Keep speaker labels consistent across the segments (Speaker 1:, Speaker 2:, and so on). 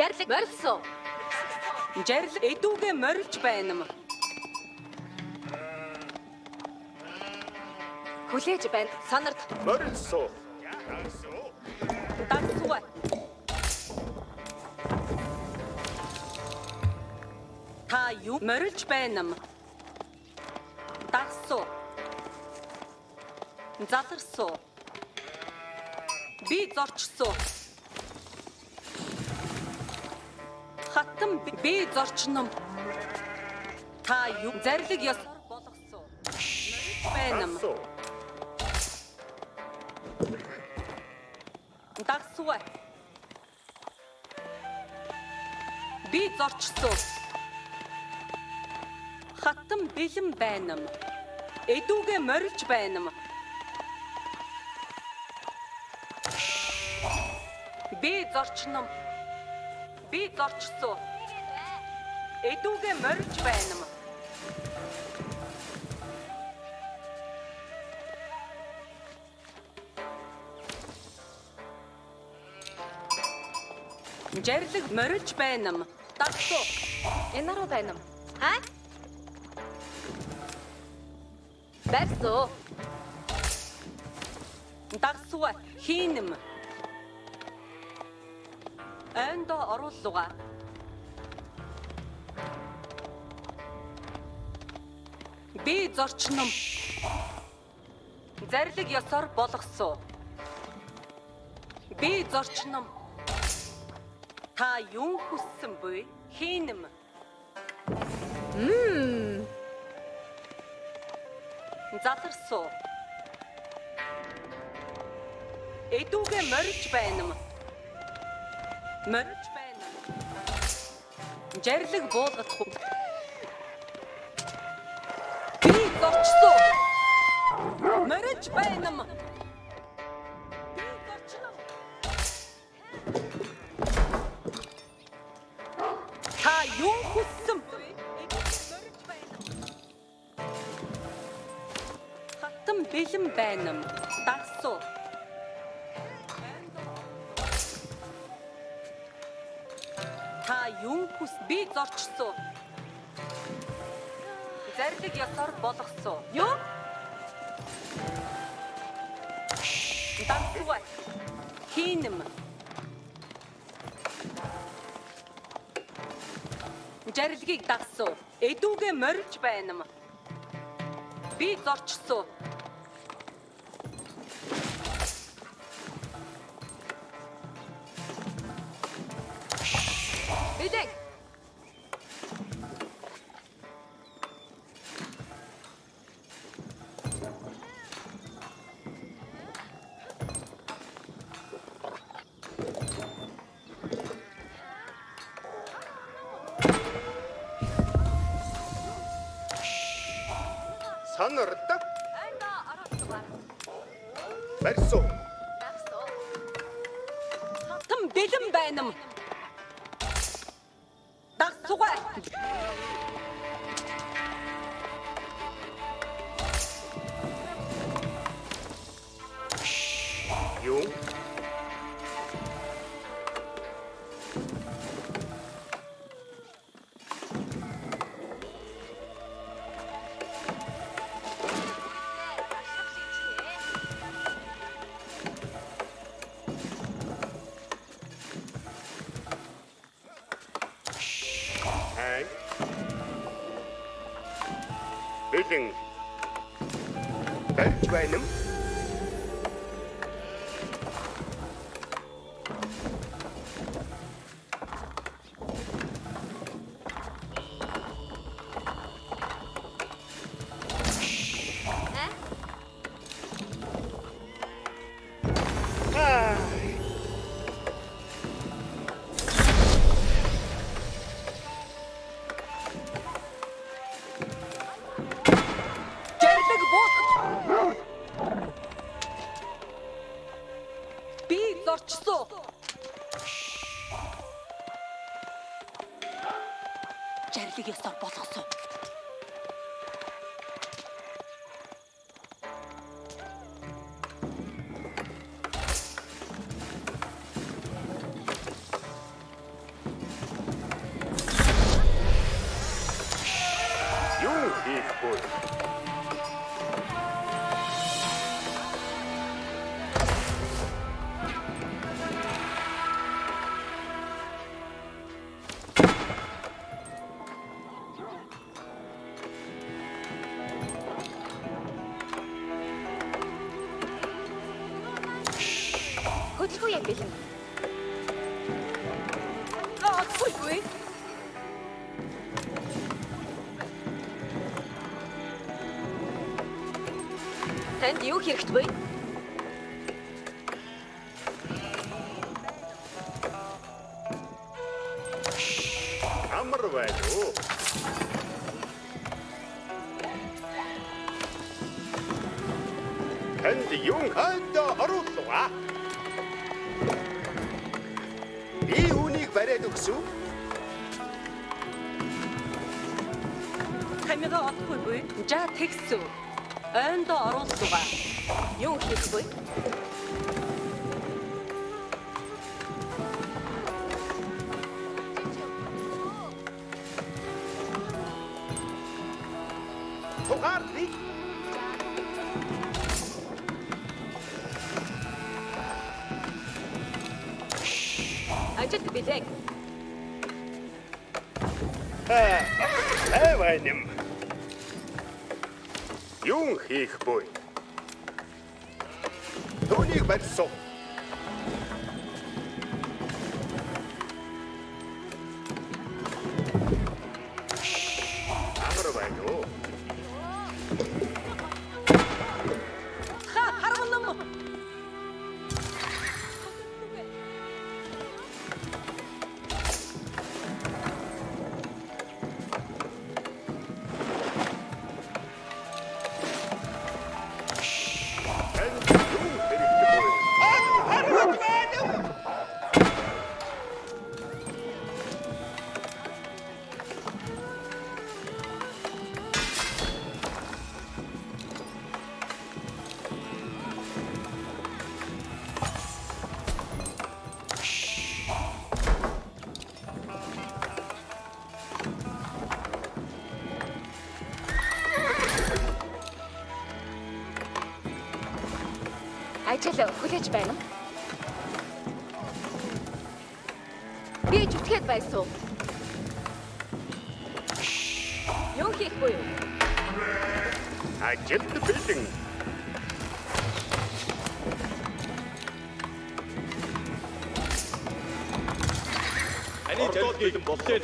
Speaker 1: Жарлаг морилсон.
Speaker 2: Жарлаг эдүүгээ морилж байна юм.
Speaker 1: Хүлээж байна. Санарт.
Speaker 3: Морилсон.
Speaker 2: Дагсуй. Та юу морилж байна юм? Дагсуу. Заларсуу. Би зорчсуу. Хатан би зорчном. Та юу зарлиг ёсоор болгосуу. Морилж байна юм. Дагсуй. Би зорчсуу. Хатан бэлэн байна юм. Эдүүгээ морилж байна юм. Би зорчном. Би зорчсуу. Эдүүгээ морилж байна юм. Жарлаг морилж байна юм. Дагсуу.
Speaker 1: Энэ руу байна юм. Аа? Барьсуу.
Speaker 2: Дагсуй. Хийнэм. Эндо орууллуга. Би зорчном. Зарлиг ёсоор болгосуу. Би зорчном. Та юу хүссэн буй? Хийнэм. Заларсуу. Эдүүгээ морилж байна юм. Морилж байна. Жарлаг буулгах уу? Би зорчсуу. Морилж байна юм. Би зорчлоо. Та юу хүссэн бэ? Морилж байна. Хатан бэлэн байна юм. Дагсуу. Та юу хүс би зорчсуу. Зарлиг ёсоор болгосуу. Юу? Дагсуй. Хийнэм. Жаргалгийг дагсуу. Эдүүгээ морилж байна юм. Би зорчсуу.
Speaker 1: Бидэг.
Speaker 3: Санарта.
Speaker 1: Эндо орууллуга.
Speaker 3: Барьсуу.
Speaker 1: Барьсуу.
Speaker 2: Хатан бэлэн байна юм. Дагсуй.
Speaker 3: Юу? Бэлэн. Барьж байна юм.
Speaker 2: Жарлаг буулгах. Би зорчсуу. Жарлаг ёсоор болгосуу.
Speaker 1: Хөдөлгөө юм бэлэн.
Speaker 2: Аагүй.
Speaker 1: Танд юу хэрэгтэй вэ?
Speaker 3: Амар байна уу? Танд юун хандаа оруулаа? Би үүнийг бариад өгсөв.
Speaker 2: Тамига олохгүй. Жа тэгсв. Ойндоо оруулаа.
Speaker 1: Юу хийх вэ?
Speaker 3: Тухаар би
Speaker 1: Ажилд билээ.
Speaker 3: Эвэнэм. Юун хийх вэ? Түүнийг барьсан. Амар байна уу?
Speaker 2: Харган.
Speaker 3: Танд юун хэрэгтэй вэ?
Speaker 1: Ажил хүлээж байна. Би зүтгээд байсан. Юу хийх вэ?
Speaker 3: Ажилд бэлэн.
Speaker 4: Ани зорилгыг болсон.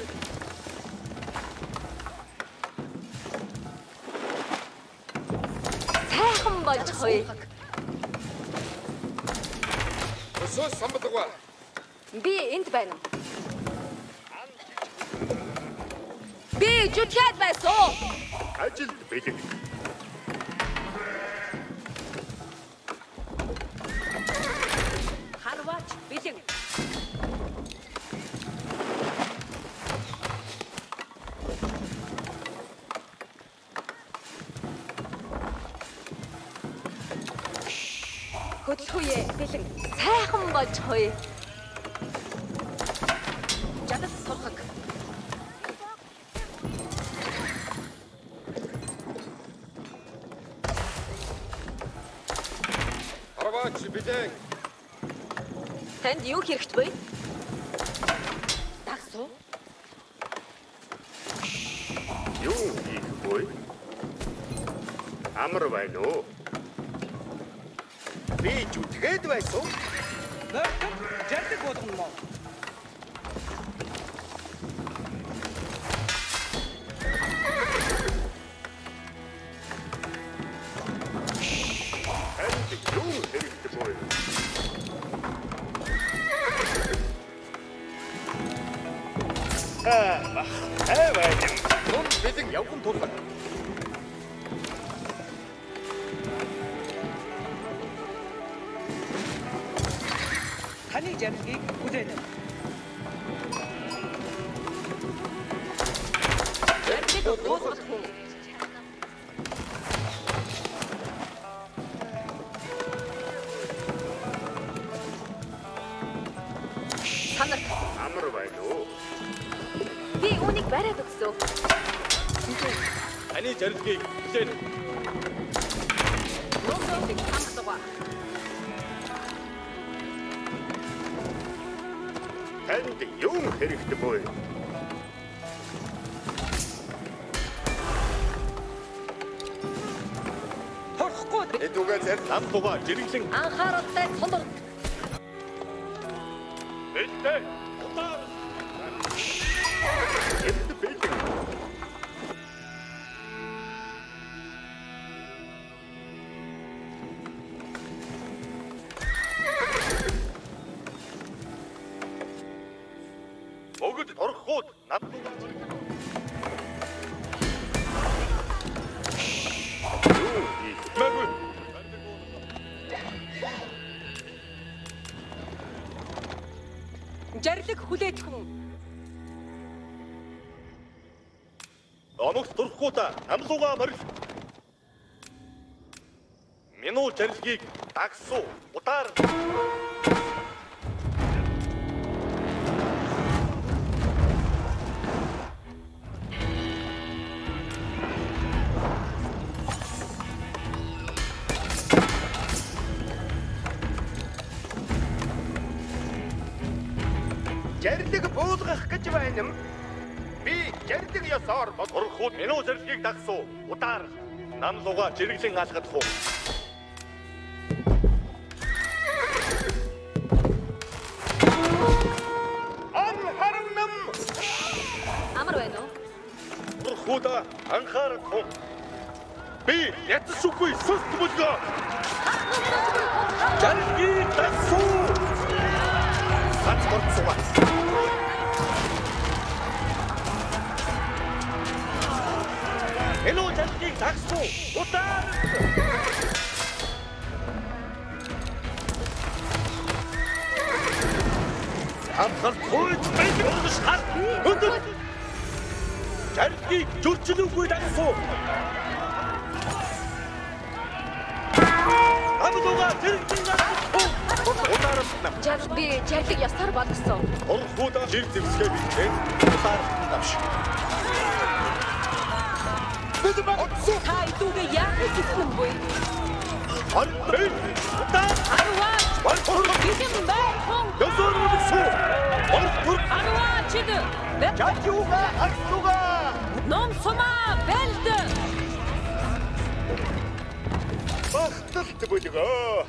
Speaker 1: Сайхан болж хой.
Speaker 3: Өсөө самбалгаа.
Speaker 1: Би энд байна. Би зүтгээд байсан.
Speaker 3: Ажилд бэлэн.
Speaker 2: Харваач бэлэн.
Speaker 1: Хөдөлгөөе бэлэн. Сайхан болж хой.
Speaker 2: Жадас сурхаг.
Speaker 3: Арваач бэлэн.
Speaker 1: Танд юу хэрэгтэй вэ?
Speaker 2: Дагсуу.
Speaker 3: Юун хийх вэ? Амар байна уу? Би зүтгээд байсан.
Speaker 5: Нөртөг жардаг болгоно.
Speaker 3: Танд юун хэрэгтэй вэ? Эвэнэм. Том бэлэн явган тулах.
Speaker 5: Таны жаргалыг хүлээнэ.
Speaker 1: Ярддаг дуусгах хүн. Санар.
Speaker 3: Амар байна уу?
Speaker 1: Би үүнийг бариад өгсөв.
Speaker 4: Ани зорилгыг хүлээнэ.
Speaker 1: Нөөцийг хамгаалгаа.
Speaker 3: Танд юун хэрэгтэй вэ?
Speaker 5: Торхгүй.
Speaker 3: Эдүгээр зэрэг
Speaker 4: Нам туга жиргэлэн
Speaker 1: Анхааралтай сонор.
Speaker 3: Бэлтэй. Утаар. Энд бэлтэй. Богд орхууд надад Маггүй.
Speaker 2: Жарлаг хүлээж хүн.
Speaker 3: Оногт дурахгүй та амлууга морил. Минуу жарилгийг дагсуу удаар. Жарилыг буулгах гэж байна юм. Би жарилыг ёсоор бодорхууд минуу жарилгийг дагсуу удаар намлууга жиргэлэн алгадах уу. Анхаарам.
Speaker 1: Амар байна уу?
Speaker 3: Дурхуда анхаарах уу. Би ятсахгүй сүст бүлгөө. Жарилгийг дагсуу. Хац горцоо. Минуу жарилгийг дагсуу удаар. Хамтар хойд бэлгэж хат. Өдөр. Жарилгийг зөрчилөөгүй дагсуу. Амдууга зэрэгцэн дагсуу. Удаарч нам.
Speaker 1: Би жарлаг ёсоор болгосон.
Speaker 3: Орхуда жиг зэвсгээ битэн удаар давш. Бид багцуу.
Speaker 2: Та идүүгээ яах гэсэн бэ?
Speaker 3: Ханбэн удаар.
Speaker 2: Арваа.
Speaker 3: Бархор.
Speaker 2: Бидэм байхон.
Speaker 3: Ёсорвсуу. Бархор.
Speaker 2: Арваа чид.
Speaker 3: Жажууга аксуга.
Speaker 2: Ном сумаа бэлд.
Speaker 3: Бахталт бүлгөө.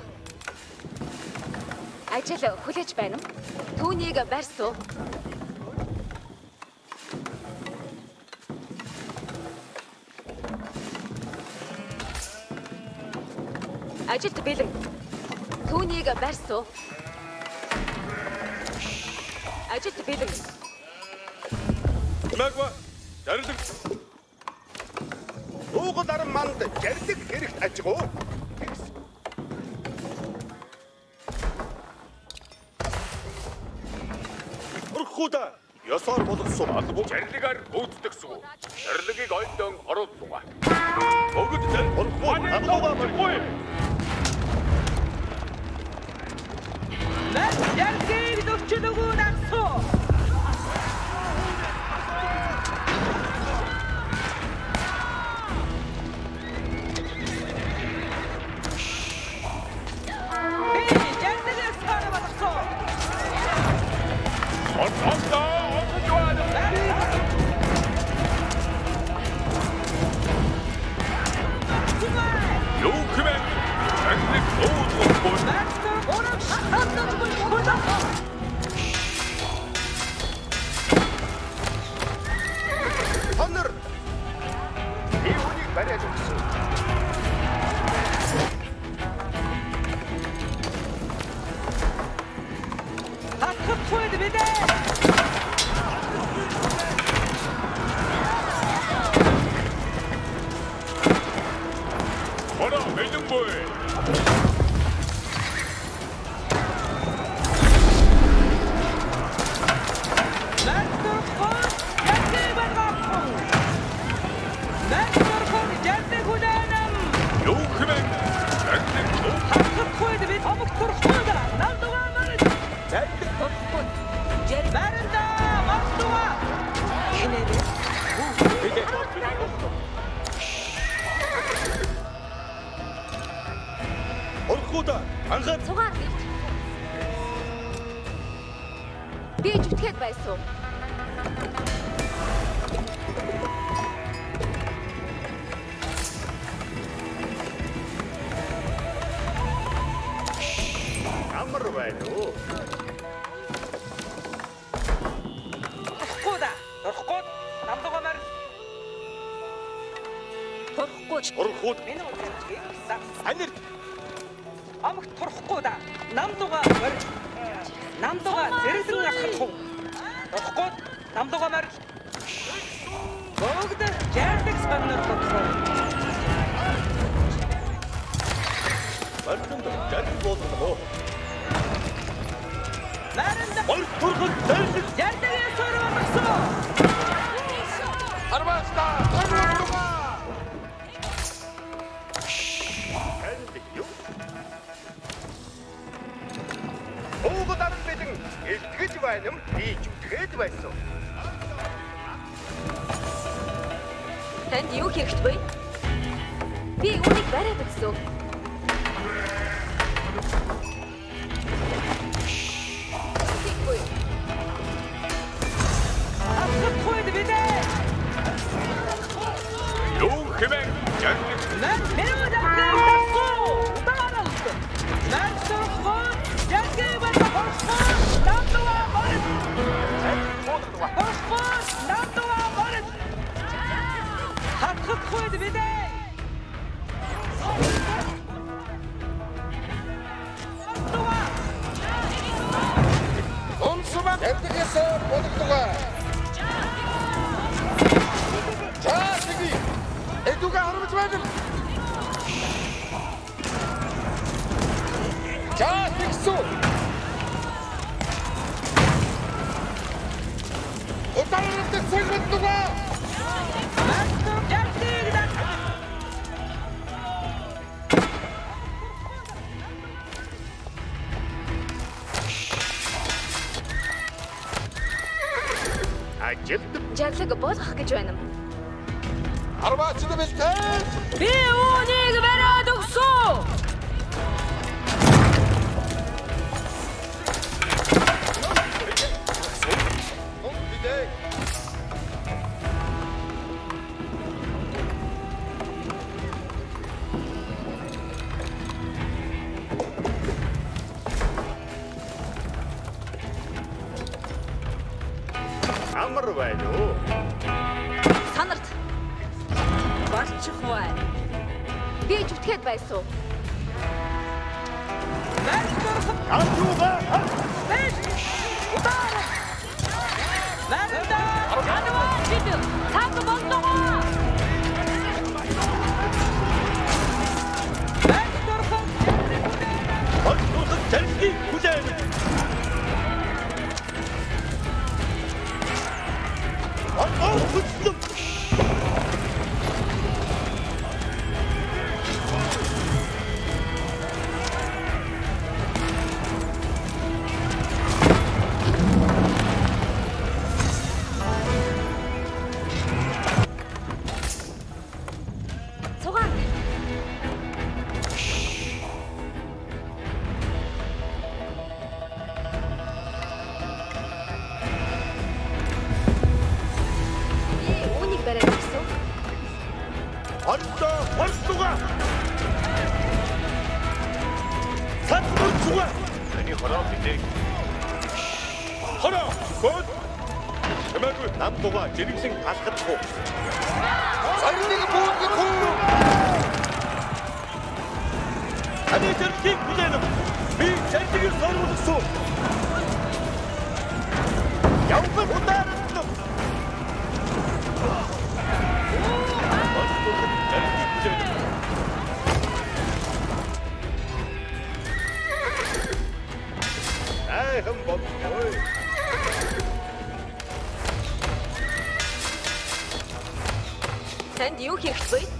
Speaker 1: Ажил хүлээж байна уу? Түүнийг барьсуу. Ажилд бэлэн. Түүнийг барьсуу. Ажилд бэлэн.
Speaker 3: Магва. Жарилэг. Уугал арам манд жарилэг хэрэгт ажигуу. Орхуда ёсоор болгосон албуу жарилгаар үүддэгсүү. Жарилгийг ойдон орууллуга. Богд жарил орхуу амлууга моргүй.
Speaker 5: Нас яргийг дөрчөлөгөө дагсуу.
Speaker 3: Honor. Би үнийг бариад өгсөн.
Speaker 5: Хатхуйд бидэ.
Speaker 3: Ора мэдэн бой. Орхуда анхаад
Speaker 1: Цугаар бий. Би зүтгээд байсан. Амар байна уу? бууж.
Speaker 3: Орхууд
Speaker 5: Миний удирдлагыг
Speaker 3: анир
Speaker 5: амгт турахгүй да. Намдуга морь. Намдуга зэрлэн алхах уу. Болохгүй намдуга морь. Бүгд жаардаг санаар бодлоо.
Speaker 3: барьсан жаргал болно.
Speaker 5: Наранд
Speaker 3: Ор турхад зайлшил
Speaker 5: жаардагын сөрөг болгосон.
Speaker 3: арваста хөрөнгө. Уугад бидэн илтгэж байна юм. Би зүтгэж байсан.
Speaker 1: Танд юу хэрэгтэй вэ? Би үүнийг бариад өгсөн. Тэггүй.
Speaker 5: Авахгүй бидээ.
Speaker 3: Юу хэмээн жаргал
Speaker 5: Миний удирдлагыг тасгүй. Удаанаас. Нарсахгүй жаагийн болохгүй. Намдуга морь. Болохгүй намдуга морь. Хатахгүй бидээ.
Speaker 3: онсуман эдгэсэ бодогдгоо. Чаасги эдуга харамж байна. Чаасгису утаард сегментуга
Speaker 5: Мастер жаардыг даа.
Speaker 3: ажилд
Speaker 1: Жаглаг болгох гэж байна.
Speaker 3: арваач бэлтээ.
Speaker 2: Би үүнийг бариад өгсөн.
Speaker 3: Бидээ амар байна уу?
Speaker 1: Санарт
Speaker 2: Барчих бай.
Speaker 1: би зүтгээд байсан.
Speaker 5: Мастер
Speaker 3: Антуга
Speaker 5: удаанаас. Наранд
Speaker 2: Январ бид цаг болдгоо.
Speaker 5: мастер
Speaker 3: орхууд жаргалыг хүлээн. Орхууд
Speaker 1: Цугаан. Би үүнийг бариад өгсөн.
Speaker 3: ордоо ордуга. Сатмуцуга. Таны хороо бидээ. Хороо гол.Эмэгүй намдуга жиргсэн алхахгүй. Сарныг буугах уу? Ани жаргалыг хүлээн. Би жаргалыг сорволсон. Явбал удаарсан. Айхан бод.
Speaker 1: Танд юу хэрэгтэй вэ?